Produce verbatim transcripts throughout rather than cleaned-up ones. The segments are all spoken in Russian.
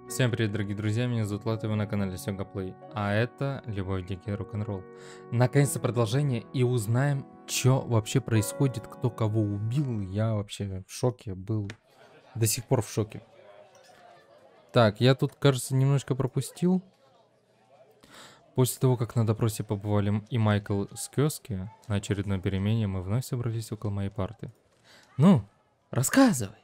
Всем привет, дорогие друзья, меня зовут Влад, и вы на канале Сёга Плей. А это Любовь, Дикий Рок-н-ролл. Наконец-то продолжение, и узнаем, что вообще происходит, кто кого убил. Я вообще в шоке был, до сих пор в шоке. Так, я тут, кажется, немножко пропустил. После того, как на допросе побывали и Майкл с Кёски, на очередной перемене мы вновь собрались около моей парты. Ну, рассказывай.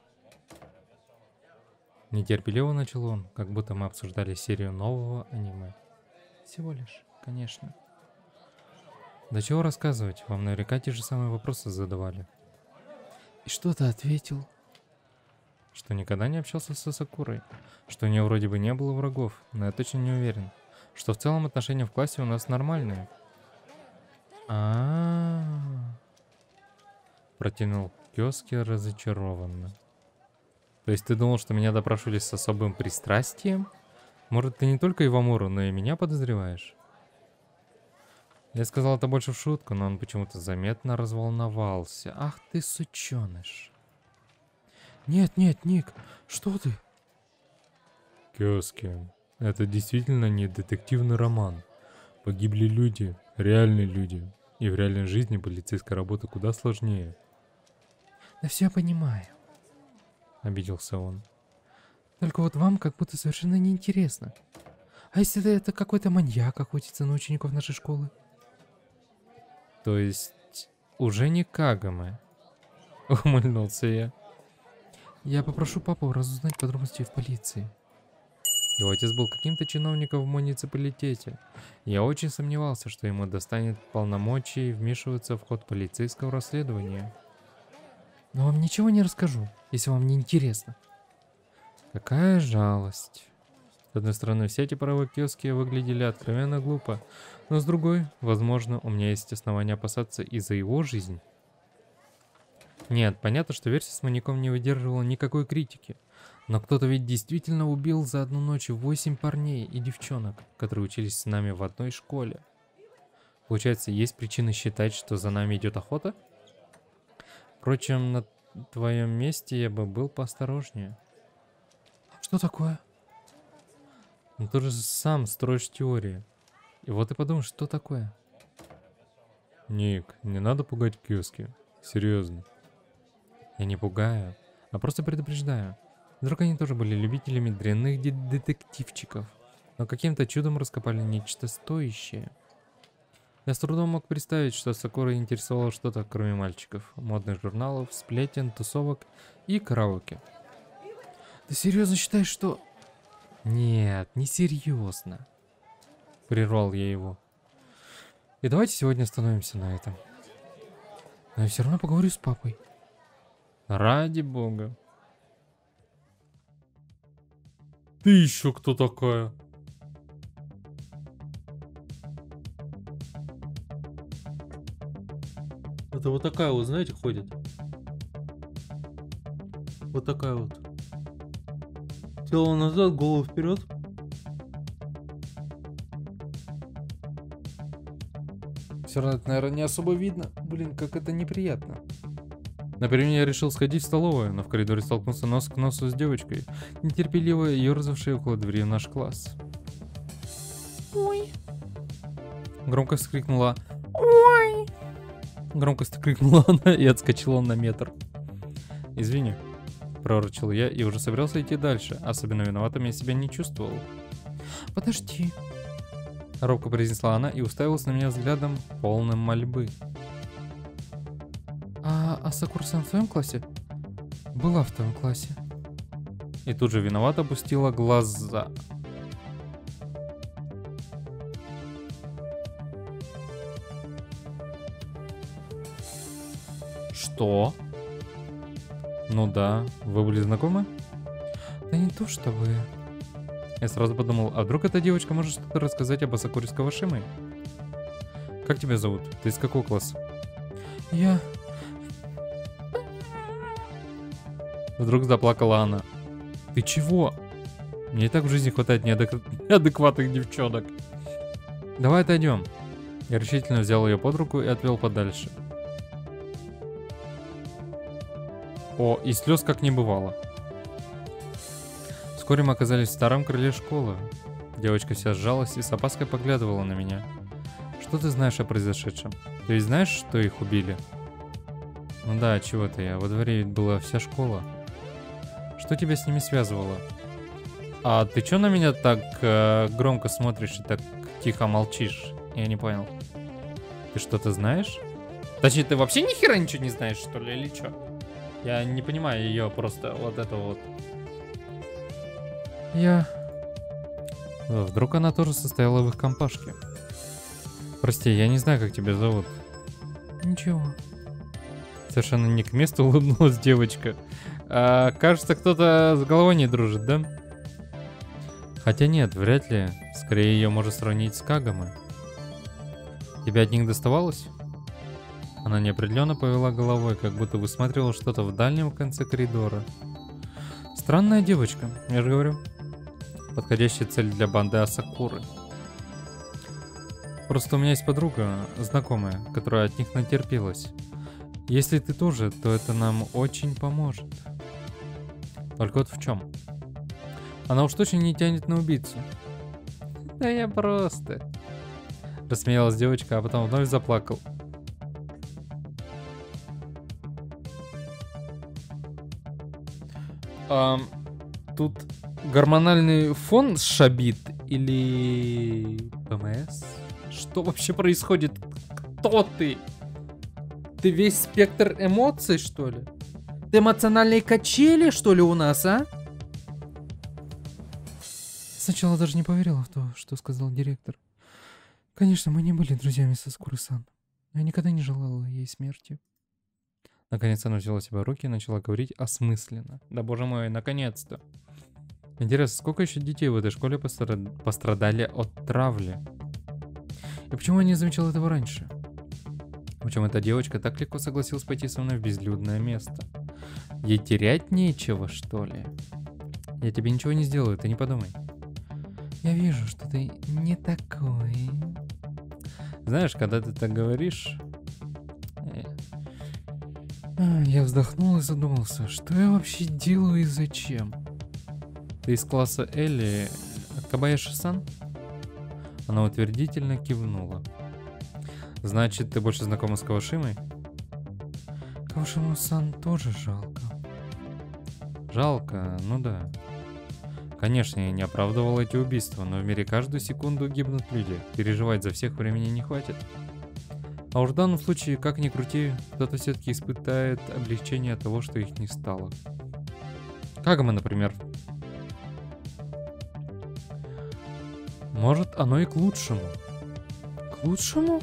Нетерпеливо начал он, как будто мы обсуждали серию нового аниме. Всего лишь, конечно. Да чего рассказывать, вам наверняка те же самые вопросы задавали. И что ты ответил? Что никогда не общался со Сакурой. Что у нее вроде бы не было врагов, но я точно не уверен. Что в целом отношения в классе у нас нормальные. А-а-а. Протянул Кёски разочарованно. То есть ты думал, что меня допрашивали с особым пристрастием? Может, ты не только Ивамуру, но и меня подозреваешь? Я сказал это больше в шутку, но он почему-то заметно разволновался. Ах ты, сученыш. Нет, нет, Ник, что ты? Кёски, это действительно не детективный роман. Погибли люди, реальные люди. И в реальной жизни полицейская работа куда сложнее. Да все я понимаю. Обиделся он. Только вот вам как будто совершенно неинтересно. А если это какой-то маньяк охотится на учеников нашей школы? То есть уже не Кагаме? Ухмыльнулся я. Я попрошу папу разузнать подробности в полиции. Его отец был каким-то чиновником в муниципалитете. Я очень сомневался, что ему достанет полномочий вмешиваться в ход полицейского расследования. Но вам ничего не расскажу, если вам не интересно. Какая жалость. С одной стороны, все эти паровые киоски выглядели откровенно глупо, но с другой, возможно, у меня есть основания опасаться и за его жизнь. Нет, понятно, что версия с маньяком не выдерживала никакой критики. Но кто-то ведь действительно убил за одну ночь восемь парней и девчонок, которые учились с нами в одной школе. Получается, есть причины считать, что за нами идет охота? Впрочем, на твоем месте я бы был поосторожнее. Что такое? Ну ты же сам строишь теории. И вот и подумай, что такое. Ник, не надо пугать Кёски. Серьезно. Я не пугаю, а просто предупреждаю. Вдруг они тоже были любителями дрянных де детективчиков, но каким-то чудом раскопали нечто стоящее. Я с трудом мог представить, что Сакура интересовало что-то, кроме мальчиков, модных журналов, сплетен, тусовок и караоке. Ты серьезно считаешь, что... Нет, не серьезно. Прервал я его. И давайте сегодня остановимся на этом. Но я все равно поговорю с папой. Ради бога. Ты еще кто такая? Это вот такая вот, знаете, ходит. Вот такая вот. Тело назад, голову вперед. Все равно это, наверное, не особо видно. Блин, как это неприятно. Например, я решил сходить в столовую, но в коридоре столкнулся нос к носу с девочкой, нетерпеливо ерзавшей около двери в наш класс. Ой. Громко вскрикнула. Ой. Громко вскрикнула она и отскочила на метр. Извини, проворчал я и уже собирался идти дальше. Особенно виноватым я себя не чувствовал. Подожди. Робко произнесла она и уставилась на меня взглядом, полным мольбы. А, а Сакура-сан в твоем классе? Была в твоем классе. И тут же виновато опустила глаза. Что? Ну да, вы были знакомы? Да не то чтобы... Я сразу подумал, а вдруг эта девочка может что-то рассказать об Асакуре с Кавашимой? Как тебя зовут? Ты из какого класса? Я... Вдруг заплакала она. Ты чего? Мне и так в жизни хватает неадек... неадекватных девчонок. Давай отойдем. Я решительно взял ее под руку и отвел подальше. О, и слез как не бывало. Вскоре мы оказались в старом крыле школы. Девочка вся сжалась и с опаской поглядывала на меня. Что ты знаешь о произошедшем? Ты ведь знаешь, что их убили? Ну да, чего ты, я во дворе ведь была вся школа. Что тебя с ними связывало? А ты чё на меня так э, громко смотришь и так тихо молчишь? Я не понял. Ты что-то знаешь? Точнее, ты вообще ни хера ничего не знаешь, что ли, или чё? Я не понимаю ее просто вот это вот. Я... Вдруг она тоже состояла в их компашке. Прости, я не знаю, как тебя зовут. Ничего. Совершенно не к месту улыбнулась девочка. А, кажется, кто-то с головой не дружит, да? Хотя нет, вряд ли. Скорее ее можно сравнить с Кагамой. Тебе от них доставалось? Она неопределенно повела головой, как будто высматривала что-то в дальнем конце коридора. Странная девочка, я же говорю. Подходящая цель для банды Асакуры. Просто у меня есть подруга, знакомая, которая от них натерпелась. Если ты тоже, то это нам очень поможет. Только вот в чем? Она уж точно не тянет на убийцу. Да я просто... Рассмеялась девочка, а потом вновь заплакал. А, тут гормональный фон шабит или ПМС? Что вообще происходит? Кто ты? Ты весь спектр эмоций, что ли? Ты эмоциональные качели, что ли, у нас, а? Сначала даже не поверила в то, что сказал директор. Конечно, мы не были друзьями со Скуры-сан. Я никогда не желала ей смерти. Наконец она взяла себя в руки и начала говорить осмысленно. Да боже мой, наконец-то. Интересно, сколько еще детей в этой школе пострад... пострадали от травли? И почему я не замечал этого раньше? Почему эта девочка так легко согласилась пойти со мной в безлюдное место? Ей терять нечего, что ли? Я тебе ничего не сделаю, ты не подумай. Я вижу, что ты не такой. Знаешь, когда ты так говоришь... Я вздохнул и задумался, что я вообще делаю и зачем? Ты из класса Элли Кабаяши-сан? Она утвердительно кивнула. Значит, ты больше знакома с Кавашимой? Кавашиму-сан тоже жалко. Жалко, ну да. Конечно, я не оправдывал эти убийства, но в мире каждую секунду гибнут люди. Переживать за всех времени не хватит. А уж в данном случае, как ни крути, кто-то все-таки испытает облегчение от того, что их не стало. Кагама, например. Может, оно и к лучшему. К лучшему?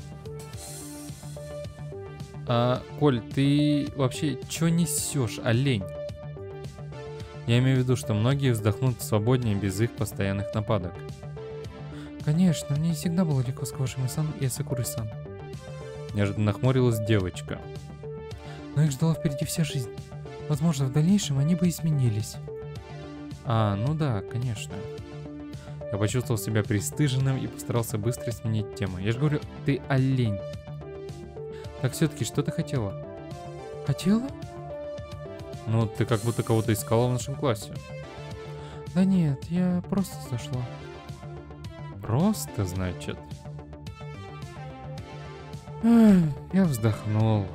А, Коль, ты вообще что несешь, олень? Я имею в виду, что многие вздохнут свободнее без их постоянных нападок. Конечно, мне всегда было легко с Кавашимой-сан и Асакурой-сан. Неожиданно нахмурилась девочка. Но их ждала впереди вся жизнь. Возможно, в дальнейшем они бы изменились. А, ну да, конечно. Я почувствовал себя пристыженным и постарался быстро сменить тему. Я же говорю, ты олень. Так все-таки, что ты хотела? Хотела? Ну, ты как будто кого-то искала в нашем классе. Да нет, я просто зашла. Просто, значит? Я вздохнул.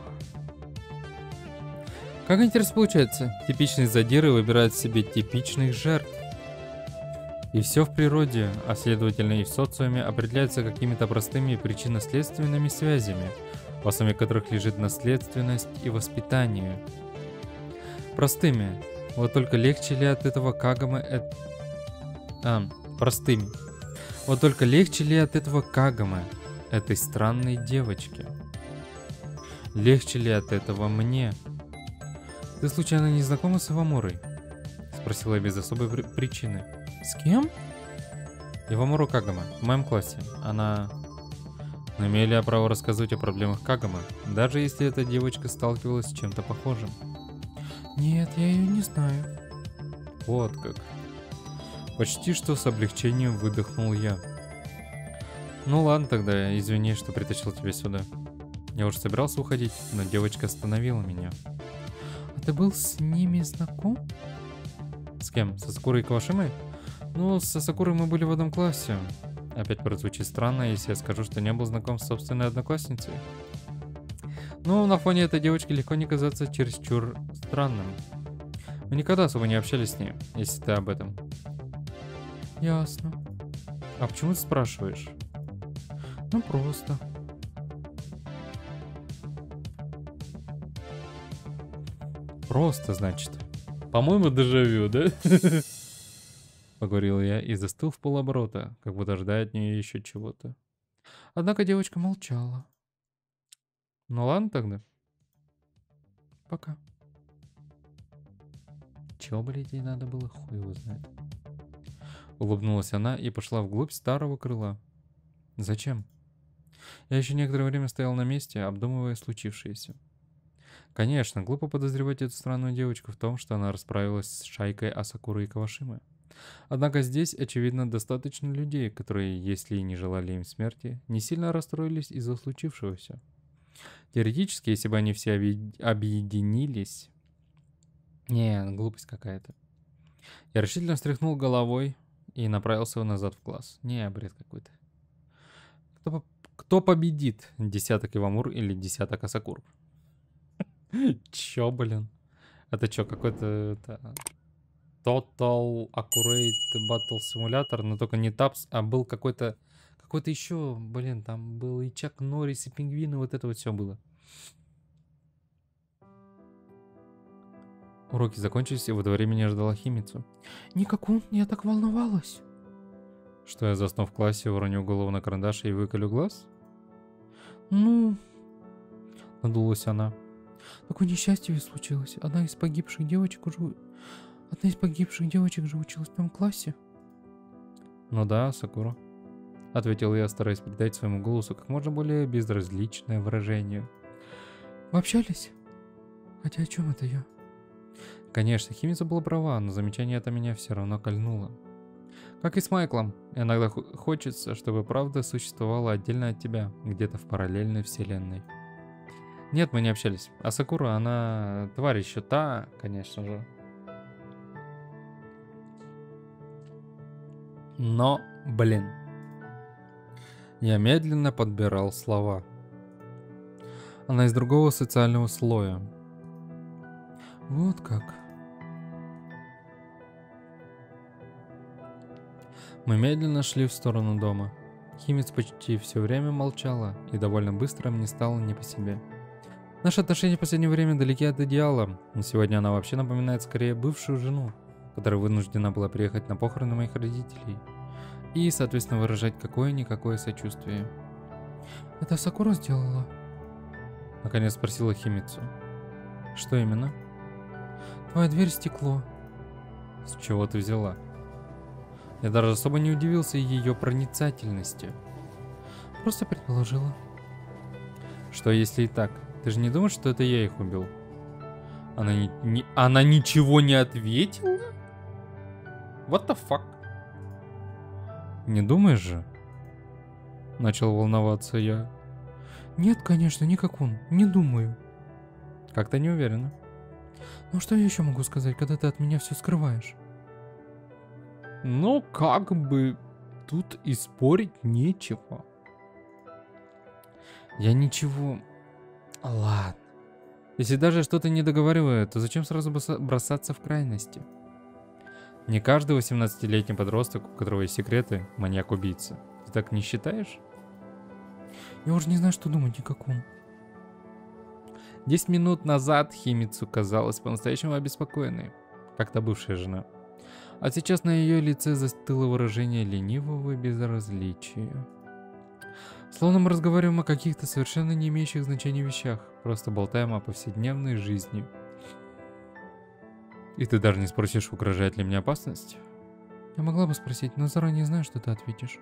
Как интересно получается, типичные задиры выбирают себе типичных жертв. И все в природе, а следовательно и в социуме, определяется какими-то простыми причинно-следственными связями, в основе которых лежит наследственность и воспитание. Простыми. Вот только легче ли от этого Кагамы... Э... А, простыми. Вот только легче ли от этого Кагамы, этой странной девочке? Легче ли от этого мне? Ты случайно не знакома с Ивамурой? Спросила я без особой при причины. С кем? Ивамуру Кагама, в моем классе. Она... Но имею ли я право рассказывать о проблемах Кагамы, даже если эта девочка сталкивалась с чем-то похожим? Нет, я ее не знаю. Вот как. Почти что с облегчением выдохнул я. Ну ладно тогда, извини, что притащил тебя сюда. Я уже собирался уходить, но девочка остановила меня. А ты был с ними знаком? С С кем? С Асакурой и Кавашимой? Ну, с Асакурой мы были в одном классе. Опять прозвучит странно, если я скажу, что не был знаком с собственной одноклассницей. Ну, на фоне этой девочки легко не казаться чересчур странным. Мы никогда особо не общались с ней, если ты об этом. Ясно. А почему ты спрашиваешь? Ну, просто. Просто, значит. По-моему, дежавю, да? Поговорил я и застыл в полоборота, как будто ожидая от нее еще чего-то. Однако девочка молчала. Ну ладно тогда. Пока. Чего, блядь, ей надо было, хуй его знает. Улыбнулась она и пошла вглубь старого крыла. Зачем? Я еще некоторое время стоял на месте, обдумывая случившееся. Конечно, глупо подозревать эту странную девочку в том, что она расправилась с шайкой Асакуры и Кавашимы. Однако здесь, очевидно, достаточно людей, которые, если и не желали им смерти, не сильно расстроились из-за случившегося. Теоретически, если бы они все объединились... Не, глупость какая-то. Я решительно встряхнул головой и направился назад в класс. Не, бред какой-то. Кто, кто победит? Десяток Ивамур или десяток Асакур? Чё, блин? Это чё, какой-то... Total Accurate Battle Simulator, но только не тапс, а был какой-то... Какой-то еще, блин, там был и Чак Норрис, и пингвины, вот это вот все было. Уроки закончились, и во дворе меня ждала Химицу. Никакун, я так волновалась. Что, я засну в классе, уроню голову на карандаш и выколю глаз? Ну... Надулась она. Такое несчастье случилось. Одна из погибших девочек уже... Одна из погибших девочек же училась в том классе. Ну да, Сакура. Ответил я, стараясь придать своему голосу как можно более безразличное выражение. Вы общались? Хотя о чем это я? Конечно, Химица была права, но замечание это меня все равно кольнуло. Как и с Майклом, иногда хочется, чтобы правда существовала отдельно от тебя, где-то в параллельной вселенной. Нет, мы не общались. А Сакура, она тварь еще та, конечно же. Но, блин. Я медленно подбирал слова. Она из другого социального слоя. Вот как. Мы медленно шли в сторону дома. Химиц почти все время молчала, и довольно быстро мне стало не по себе. Наши отношения в последнее время далеки от идеала, но сегодня она вообще напоминает скорее бывшую жену, которая вынуждена была приехать на похороны моих родителей и, соответственно, выражать какое-никакое сочувствие. «Это Сакура сделала?» Наконец спросила Химицу. «Что именно?» «Твоя дверь стекло». «С чего ты взяла?» Я даже особо не удивился ее проницательности. Просто предположила. Что если и так? Ты же не думаешь, что это я их убил? Она, не, не, она ничего не ответила? What the fuck? Не думаешь же? Начал волноваться я. Нет, конечно, никак он. Не думаю. Как-то не уверена. Ну что я еще могу сказать, когда ты от меня все скрываешь? Ну, как бы тут и спорить нечего. Я ничего... Ладно. Если даже что-то не договариваю, то зачем сразу бросаться в крайности? Не каждый восемнадцатилетний подросток, у которого есть секреты, маньяк-убийца. Ты так не считаешь? Я уже не знаю, что думать, никак он. Десять минут назад Химицу казалась по-настоящему обеспокоенной, как та бывшая жена. А сейчас на ее лице застыло выражение ленивого безразличия. Словно мы разговариваем о каких-то совершенно не имеющих значения вещах, просто болтаем о повседневной жизни. И ты даже не спросишь, угрожает ли мне опасность? Я могла бы спросить, но заранее знаю, что ты ответишь.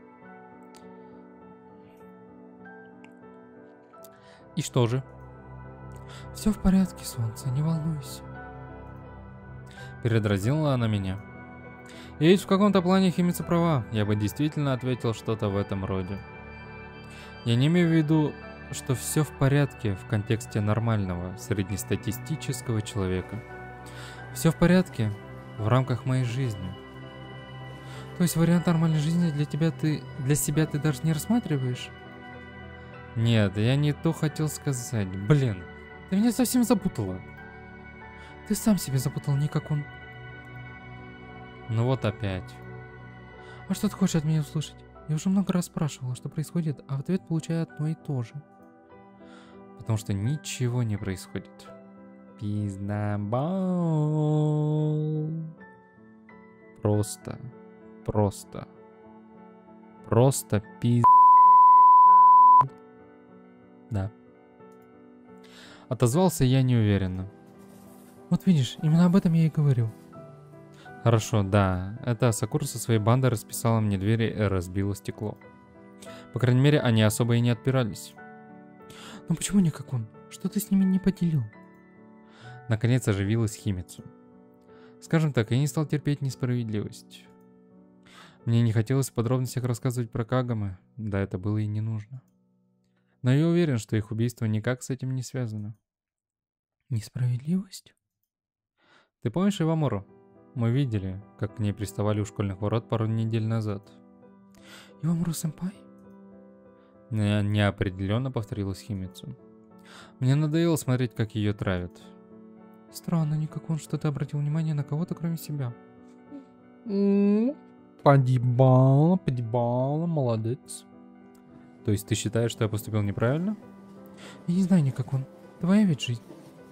И что же? Все в порядке, солнце, не волнуйся. Передразнила она меня. И ведь в каком-то плане Химица права, я бы действительно ответил что-то в этом роде. Я не имею в виду, что все в порядке в контексте нормального, среднестатистического человека. Все в порядке в рамках моей жизни. То есть вариант нормальной жизни для тебя ты, для себя ты даже не рассматриваешь? Нет, я не то хотел сказать. Блин, ты меня совсем запутала. Ты сам себя запутал, не как он. Ну вот опять. А что ты хочешь от меня услышать? Я уже много раз спрашивала, что происходит, а в ответ получаю одно и то же. Потому что ничего не происходит. Пиздабол. Просто. Просто. Просто пиз... Да. Отозвался я неуверенно. Вот видишь, именно об этом я и говорю. Хорошо, да. Это Сакура со своей бандой расписала мне двери и разбила стекло. По крайней мере, они особо и не отпирались. Но почему не как он? Что ты с ними не поделил? Наконец оживилась Химицу. Скажем так, я не стал терпеть несправедливость. Мне не хотелось в подробностях рассказывать про Кагаме, да это было и не нужно. Но я уверен, что их убийство никак с этим не связано. Несправедливость? Ты помнишь Ивамору? Мы видели, как к ней приставали у школьных ворот пару недель назад. Ивамору-сэмпай? Не, неопределенно повторилась Химицу. Мне надоело смотреть, как ее травят. Странно, никак он что-то обратил внимание на кого-то, кроме себя. Подъебало, подъебало, молодец. То есть ты считаешь, что я поступил неправильно? Я не знаю никак он. Твоя ведь жизнь.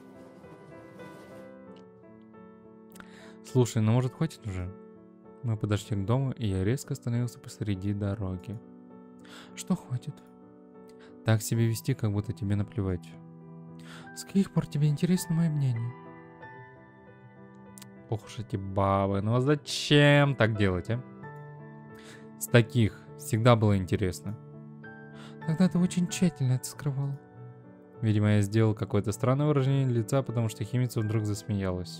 Слушай, ну может хватит уже? Мы подошли к дому, и я резко остановился посреди дороги. Что хватит? Так себя вести, как будто тебе наплевать. С каких пор тебе интересно мое мнение? Ох уж эти бабы, ну а зачем так делать, а? С таких всегда было интересно. Тогда ты очень тщательно это скрывал. Видимо, я сделал какое-то странное выражение лица, потому что Химица вдруг засмеялась.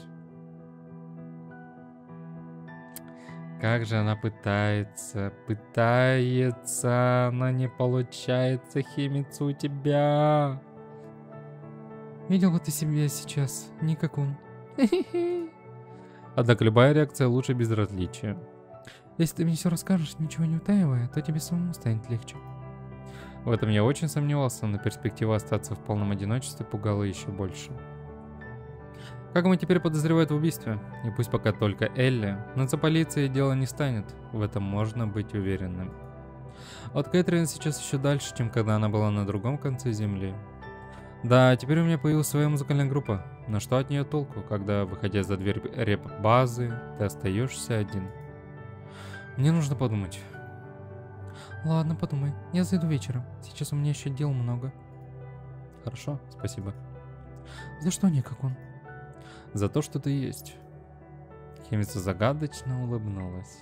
Как же она пытается, пытается, но не получается, Химица, у тебя. Видел бы ты себя сейчас, не как он. Однако любая реакция лучше безразличия. Если ты мне все расскажешь, ничего не утаивая, то тебе самому станет легче. В этом я очень сомневался, но перспектива остаться в полном одиночестве пугала еще больше. Как мы теперь подозревают в убийстве? И пусть пока только Элли, но за полицией дело не станет, в этом можно быть уверенным. От Кэтрин сейчас еще дальше, чем когда она была на другом конце земли. Да, теперь у меня появилась своя музыкальная группа, но что от нее толку, когда, выходя за дверь реп-базы, ты остаешься один? Мне нужно подумать. Ладно, подумай. Я зайду вечером. Сейчас у меня еще дел много. Хорошо, спасибо. За что не как он? За то, что ты есть. Химица загадочно улыбнулась.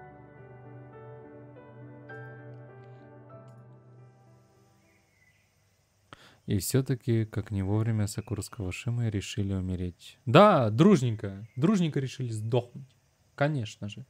И все-таки, как не вовремя, Сакура с Кавашимой решили умереть. Да, дружненько. Дружненько решили сдохнуть. Конечно же.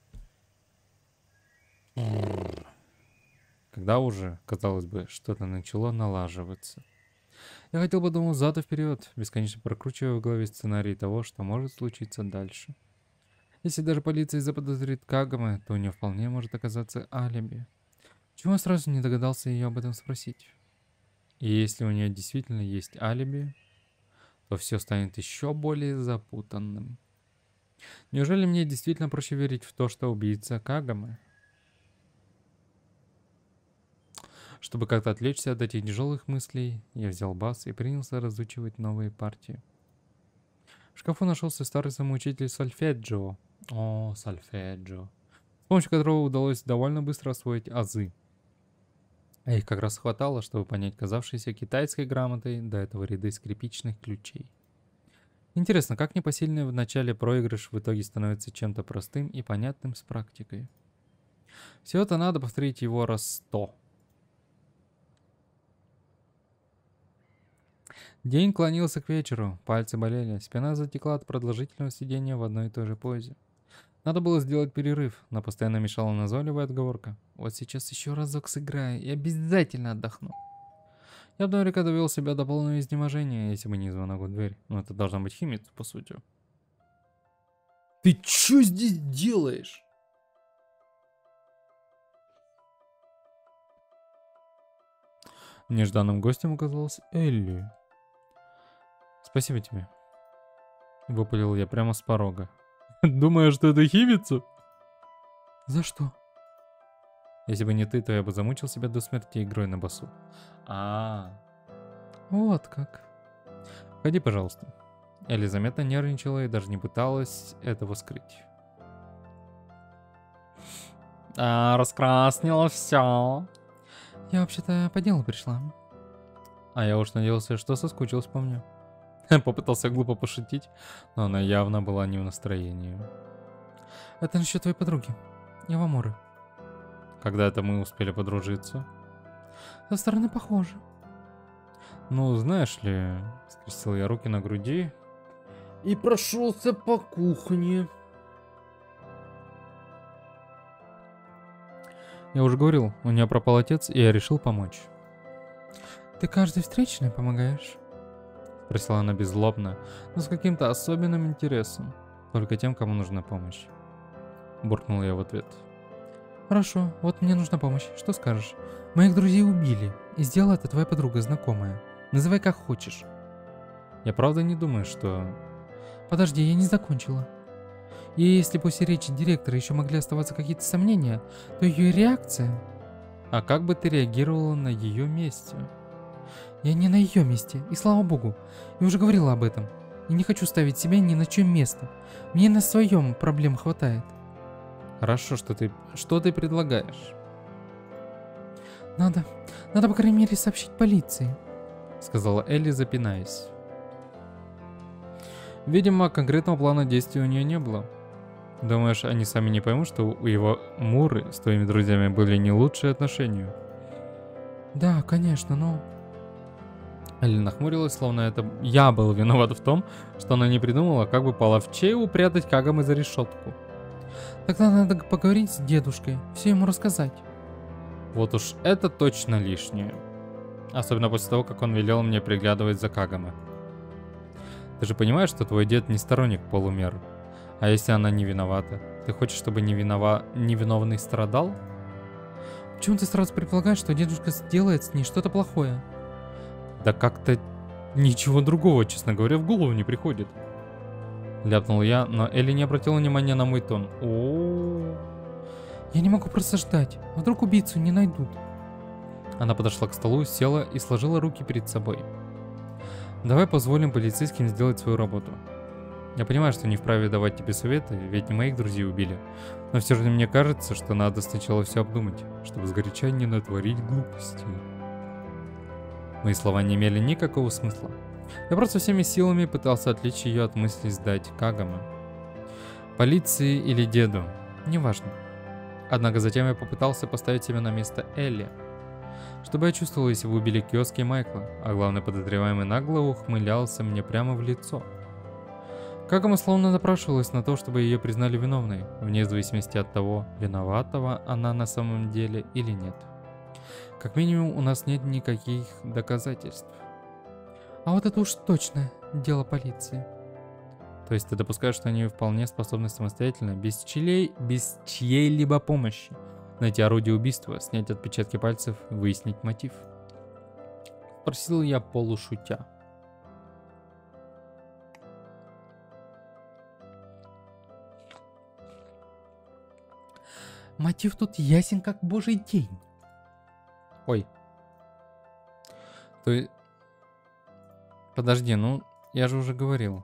Когда уже, казалось бы, что-то начало налаживаться. Я хотел бы думать зад и вперед, бесконечно прокручивая в голове сценарий того, что может случиться дальше. Если даже полиция заподозрит Кагаме, то у нее вполне может оказаться алиби. Почему я сразу не догадался ее об этом спросить? И если у нее действительно есть алиби, то все станет еще более запутанным. Неужели мне действительно проще верить в то, что убийца Кагаме? Чтобы как-то отвлечься от этих тяжелых мыслей, я взял бас и принялся разучивать новые партии. В шкафу нашелся старый самоучитель сольфеджио. О, сольфеджио. С помощью которого удалось довольно быстро освоить азы. А их как раз хватало, чтобы понять казавшиеся китайской грамотой до этого ряды скрипичных ключей. Интересно, как непосильный в начале проигрыш в итоге становится чем-то простым и понятным с практикой. Всего-то надо повторить его раз сто. День клонился к вечеру, пальцы болели, спина затекла от продолжительного сидения в одной и той же позе. Надо было сделать перерыв, но постоянно мешала назойливая отговорка. Вот сейчас еще разок сыграю и обязательно отдохну. Я бы наверняка довел себя до полного изнеможения, если бы не звонок в дверь. Но это должна быть Химица, по сути. Ты чё здесь делаешь? Нежданным гостем оказалась Элли. Спасибо тебе. Выпалил я прямо с порога. Думаю, что это хибица? За что? Если бы не ты, то я бы замучил себя до смерти игрой на басу. А, вот как. Ходи, пожалуйста. Элли заметно нервничала и даже не пыталась этого скрыть. А, раскраснела все. Я вообще-то по делу пришла. А я уж надеялся, что соскучилась по мне. Попытался глупо пошутить, но она явно была не в настроении. Это насчет твоей подруги, Яваморы. Когда это мы успели подружиться? Со стороны похоже. Ну, знаешь ли, скрестил я руки на груди и прошелся по кухне. Я уже говорил, у нее пропал отец, и я решил помочь. Ты каждой встречной помогаешь? Спросила она беззлобно, но с каким-то особенным интересом. Только тем, кому нужна помощь. Буркнул я в ответ. Хорошо, вот мне нужна помощь. Что скажешь? Моих друзей убили, и сделала это твоя подруга, знакомая. Называй как хочешь. Я правда не думаю, что... Подожди, я не закончила. И если после речи директора еще могли оставаться какие-то сомнения, то ее реакция... А как бы ты реагировала на ее месте? Я не на ее месте, и слава богу. Я уже говорила об этом. И не хочу ставить себя ни на чье место. Мне на своем проблем хватает. Хорошо, что ты... Что ты предлагаешь? Надо... Надо, по крайней мере, сообщить полиции, сказала Элли, запинаясь. Видимо, конкретного плана действий у нее не было. Думаешь, они сами не поймут, что у его Муры с твоими друзьями были не лучшие отношения? Да, конечно, но... Элли нахмурилась, словно это я был виноват в том, что она не придумала, как бы половчей упрятать Кагамы за решетку. Тогда надо поговорить с дедушкой, все ему рассказать. Вот уж это точно лишнее. Особенно после того, как он велел мне приглядывать за Кагамы. Ты же понимаешь, что твой дед не сторонник полумер? А если она не виновата? Ты хочешь, чтобы не винова... невиновный страдал? Почему ты сразу предполагаешь, что дедушка сделает с ней что-то плохое? Да как-то ничего другого, честно говоря, в голову не приходит. Ляпнул я, но Элли не обратила внимания на мой тон. О-о-о. Я не могу просто ждать. Вдруг убийцу не найдут. Она подошла к столу, села и сложила руки перед собой. Давай позволим полицейским сделать свою работу. Я понимаю, что не вправе давать тебе советы, ведь не моих друзей убили. Но все же мне кажется, что надо сначала все обдумать, чтобы сгоряча не натворить глупости. Мои слова не имели никакого смысла. Я просто всеми силами пытался отвлечь ее от мысли сдать Кагамы. Полиции или деду, неважно. Однако затем я попытался поставить себя на место Элли. Чтобы я чувствовал, если бы убили Киоски и Майкла, а главный подозреваемый нагло ухмылялся мне прямо в лицо. Кагама словно напрашивалась на то, чтобы ее признали виновной, вне зависимости от того, виноватого она на самом деле или нет. Как минимум, у нас нет никаких доказательств. А вот это уж точно дело полиции. То есть ты допускаешь, что они вполне способны самостоятельно, без чьей, без чьей-либо помощи, найти орудие убийства, снять отпечатки пальцев, выяснить мотив? Спросил я полушутя. Мотив тут ясен как божий день. Ой. То есть... Подожди, ну, я же уже говорил.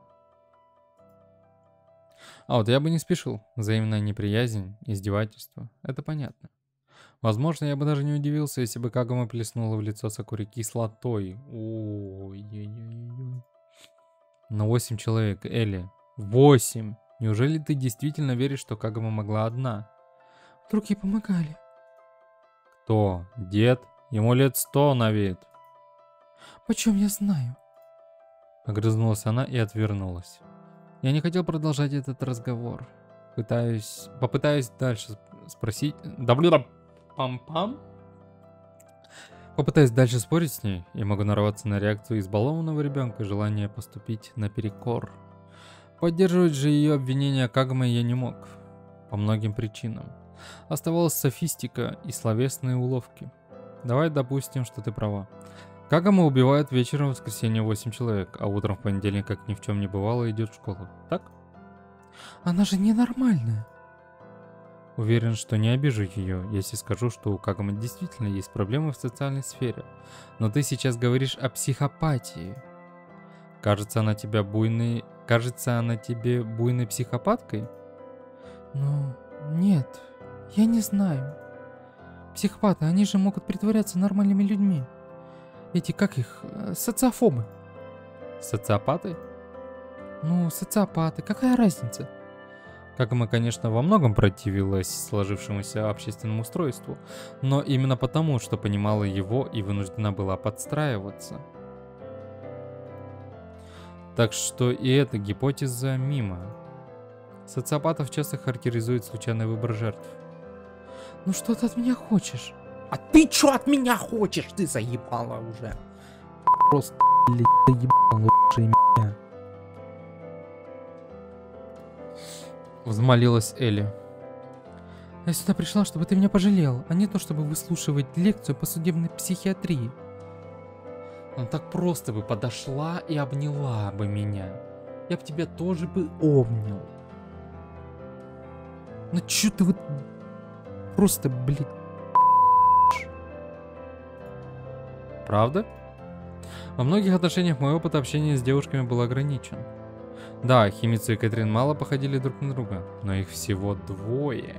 А вот я бы не спешил. Взаимная неприязнь, издевательство. Это понятно. Возможно, я бы даже не удивился, если бы Кагама плеснула в лицо Сакури кислотой. Ой-ой-ой-ой. Но восемь человек, Элли. Восемь! Неужели ты действительно веришь, что Кагама могла одна? Вдруг ей помогали? Кто? Дед? Ему лет сто на вид. Почем я знаю? Огрызнулась она и отвернулась. Я не хотел продолжать этот разговор. Пытаюсь... Попытаюсь дальше спросить... Да блин, пам-пам? Попытаюсь дальше спорить с ней, и могу нарваться на реакцию избалованного ребенка, желание поступить наперекор. Поддерживать же ее обвинения Кагамы я не мог. По многим причинам. Оставалась софистика и словесные уловки. Давай допустим, что ты права. Кагама убивает вечером в воскресенье восемь человек, а утром в понедельник, как ни в чем не бывало, идет в школу. Так? Она же ненормальная. Уверен, что не обижу ее, если скажу, что у Кагамы действительно есть проблемы в социальной сфере. Но ты сейчас говоришь о психопатии. Кажется, она тебя буйной... Кажется, она тебе буйной психопаткой? Ну, нет. Я не знаю. Психопаты, они же могут притворяться нормальными людьми. Эти, как их, социофобы. Социопаты? Ну, социопаты, какая разница? Кагама, конечно, во многом противилась сложившемуся общественному устройству, но именно потому, что понимала его и вынуждена была подстраиваться. Так что и эта гипотеза мимо. Социопатов часто характеризует случайный выбор жертв. Ну что ты от меня хочешь? А ты чё от меня хочешь? Ты заебала уже. Просто, блядь, заебала уже меня. Взмолилась Элли. Я сюда пришла, чтобы ты меня пожалел, а не то, чтобы выслушивать лекцию по судебной психиатрии. Она так просто бы подошла и обняла бы меня. Я бы тебя тоже бы обнял. Ну чё ты вот... Просто, блядь... Правда? Во многих отношениях мой опыт общения с девушками был ограничен. Да, Химицу и Кэтрин мало походили друг на друга, но их всего двое.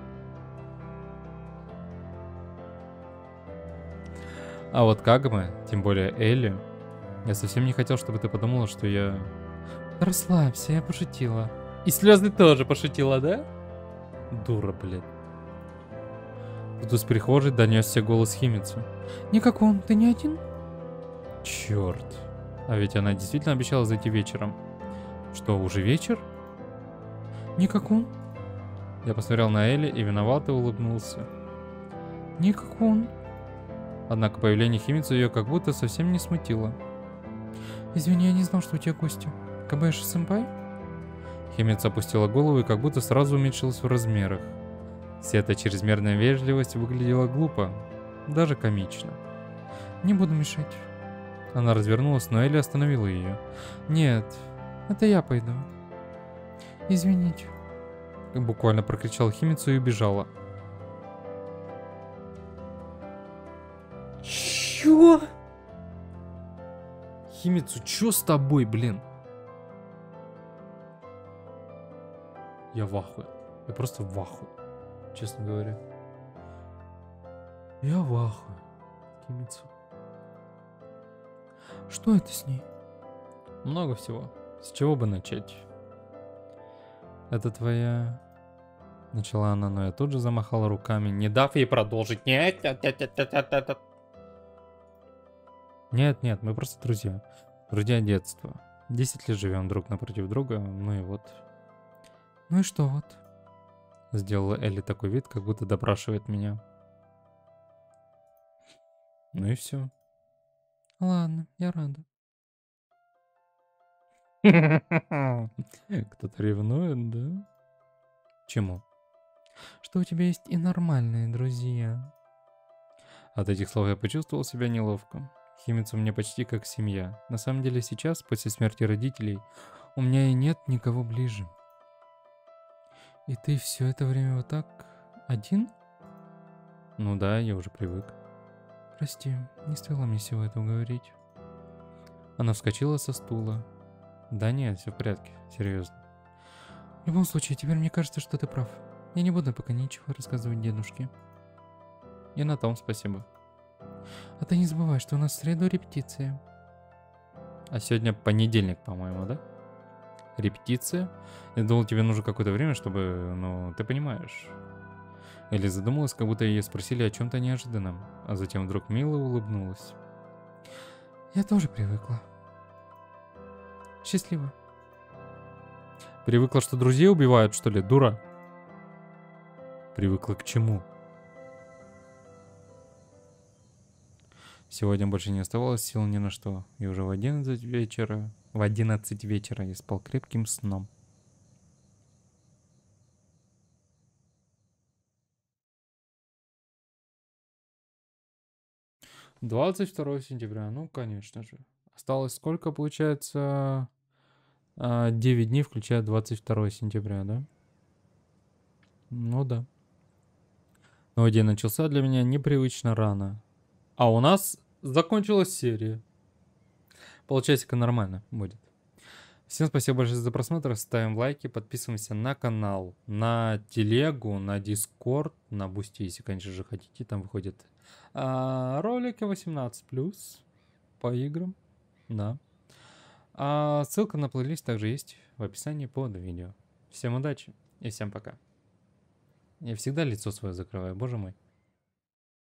А вот Кагаме, тем более Элли, я совсем не хотел, чтобы ты подумала, что я... Расслабься, я пошутила. И Слезный тоже пошутила, да? Дура, блядь. Тут из прихожей донесся голос Химицу. Никак он, ты не один? Черт. А ведь она действительно обещала зайти вечером. Что, уже вечер? Никак он. Я посмотрел на Элли и виновато улыбнулся. Никак он. Однако появление Химицу ее как будто совсем не смутило. Извини, я не знал, что у тебя гости. Кабэши-сэмпай? Химицу опустила голову и как будто сразу уменьшилась в размерах. Вся эта чрезмерная вежливость выглядела глупо, даже комично. Не буду мешать. Она развернулась, но Элли остановила ее. Нет, это я пойду. Извините. Буквально прокричал Химицу и убежала. Чё? Химицу, чё с тобой, блин? Я в ахуе. Я просто в ахуе, честно говоря. Я в ахуе. Химицу. Что это с ней? Много всего. С чего бы начать? Это твоя... Начала она, но я тут же замахала руками, не дав ей продолжить. Нет, нет, нет, нет, нет, нет, нет. Нет, нет, мы просто друзья. Друзья детства. Десять лет живем друг напротив друга, ну и вот. Ну и что вот? Сделала Элли такой вид, как будто допрашивает меня. Ну и все. Ладно, я рада. Кто-то ревнует, да? Чему? Что у тебя есть и нормальные друзья. От этих слов я почувствовал себя неловко. Химицу мне почти как семья. На самом деле сейчас, после смерти родителей, у меня и нет никого ближе. И ты все это время вот так один? Ну да, я уже привык. Прости, не стоило мне всего этого говорить. Она вскочила со стула. Да нет, все в порядке, серьезно. В любом случае, теперь мне кажется, что ты прав. Я не буду пока ничего рассказывать дедушке. И на том спасибо. А ты не забывай, что у нас в среду репетиция. А сегодня понедельник, по-моему, да? Репетиция? Я думал, тебе нужно какое-то время, чтобы... Ну, ты понимаешь. Элли задумалась, как будто ее спросили о чем-то неожиданном. А затем вдруг мило улыбнулась. Я тоже привыкла. Счастливо. Привыкла, что друзей убивают, что ли, дура? Привыкла к чему? Сегодня больше не оставалось сил ни на что. И уже в одиннадцать вечера... В одиннадцать вечера я спал крепким сном. двадцать второго сентября, ну, конечно же. Осталось сколько, получается? А, девять дней, включая двадцать второго сентября, да? Ну да. Новый день начался для меня непривычно рано. А у нас закончилась серия. Полчасика нормально будет. Всем спасибо большое за просмотр. Ставим лайки, подписываемся на канал, на телегу, на дискорд, на бусти, если, конечно же, хотите. Там выходят а, ролики восемнадцать плюс по играм. Да. А ссылка на плейлист также есть в описании под видео. Всем удачи и всем пока. Я всегда лицо свое закрываю, боже мой.